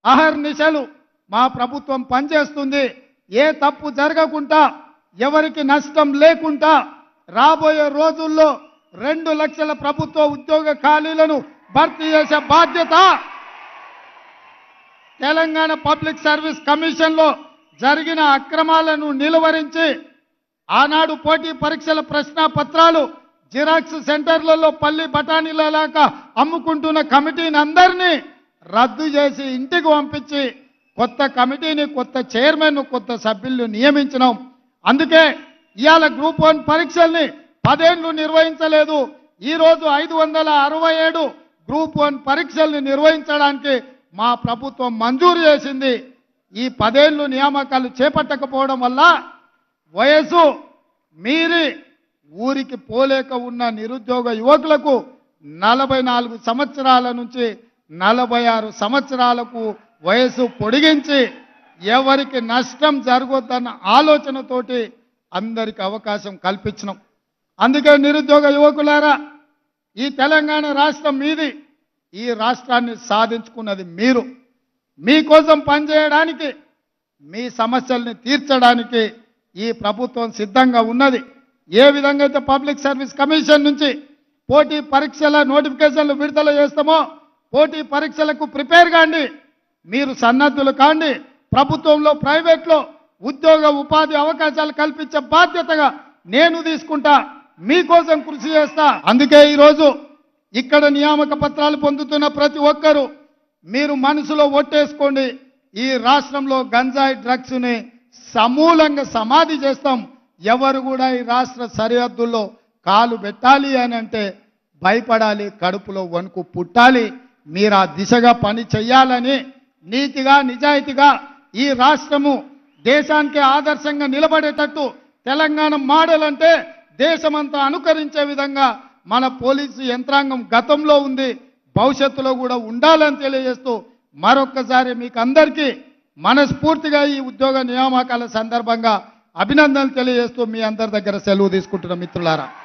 అహర్నిశలు మా ప్రభుత్వం పనిచేస్తుంది. ఏ తప్పు జరగకుండా ఎవరికి నష్టం లేకుండా రాబోయే రోజుల్లో 2 లక్షల ప్రభుత్వ ఉద్యోగ ఖాళీలను భర్తీ చేసే బాధ్యత తెలంగాణ పబ్లిక్ సర్వీస్ కమిషన్లో జరిగిన అక్రమాలను నిలువరించి ఆనాడు పోటీ పరీక్షల ప్రశ్నాపత్రాలు జిరాక్స్ సెంటర్లలో పల్లి బఠానీలలాగా అమ్ముకుంటున్న కమిటీని అందరినీ రద్దు చేసి ఇంటికి పంపించి కొత్త కమిటీని, కొత్త చైర్మన్, కొత్త సభ్యులను నియమించినాం. అందుకే ఇవాళ గ్రూప్ 1 పరీక్షల్ని 10 ఏళ్లు నిర్వహించలేదు. ఈరోజు 567 గ్రూప్ 1 పరీక్షల్ని నిర్వహించడానికి మా ప్రభుత్వం మంజూరు చేసింది. ఈ 10 ఏళ్లు నియామకాలు చేపట్టకపోవడం వల్ల వయసు మీరి ఊరికి పోలేక ఉన్న నిరుద్యోగ యువకులకు 44 సంవత్సరాల నుంచి 46 సంవత్సరాలకు వయసు పొడిగించి ఎవరికి నష్టం జరగొద్దన్న ఆలోచనతోటి అందరికి అవకాశం కల్పించినాం. అందుకే నిరుద్యోగ యువకులారా, ఈ తెలంగాణ రాష్ట్రం మీది. ఈ రాష్ట్రాన్ని సాధించుకున్నది మీరు. మీకోసం పనిచేయడానికి, మీ సమస్యల్ని తీర్చడానికి ఈ ప్రభుత్వం సిద్ధంగా ఉన్నది. ఏ విధంగా అయితే పబ్లిక్ సర్వీస్ కమిషన్ నుంచి పోటీ పరీక్షల నోటిఫికేషన్లు విడుదల చేస్తామో పోటీ పరీక్షలకు ప్రిపేర్ కాండి, మీరు సన్నద్ధులు కాండి. ప్రభుత్వంలో, ప్రైవేట్లో ఉద్యోగ ఉపాధి అవకాశాలు కల్పించే బాధ్యతగా నేను తీసుకుంటా, మీకోసం కృషి చేస్తా. అందుకే ఈరోజు ఇక్కడ నియామక పత్రాలు పొందుతున్న ప్రతి ఒక్కరూ మీరు మనసులో ఒట్టేసుకోండి, ఈ రాష్ట్రంలో గంజాయి డ్రగ్స్ని సమూలంగా సమాధి చేస్తాం. ఎవరు కూడా ఈ రాష్ట్ర సరిహద్దుల్లో కాలు పెట్టాలి అని అంటే భయపడాలి, కడుపులో వణుకు పుట్టాలి. మీరు ఆ దిశగా పని చేయాలని నీతిగా, నిజాయితీగా ఈ రాష్ట్రము దేశానికి ఆదర్శంగా నిలబడేటట్టు తెలంగాణ మోడల్ అంటే దేశమంతా అనుకరించే విధంగా మన పోలీసు యంత్రాంగం గతంలో ఉంది, భవిష్యత్తులో కూడా ఉండాలని తెలియజేస్తూ మరొక్కసారి మీకు అందరికీ మనస్ఫూర్తిగా ఈ ఉద్యోగ నియామకాల సందర్భంగా అభినందనలు తెలియజేస్తూ మీ అందరి దగ్గర సెలవు తీసుకుంటున్న మిత్రులారా.